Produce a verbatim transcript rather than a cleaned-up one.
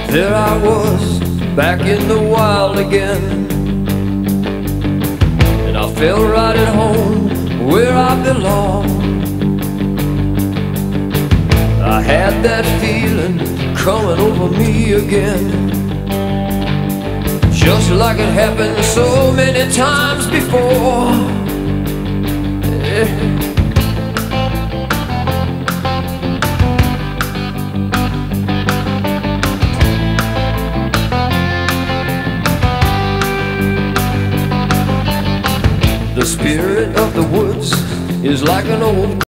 There I was, back in the wild again, and I felt right at home where I belong. I had that feeling coming over me again, just like it happened so many times before. Yeah. The spirit of the woods is like an old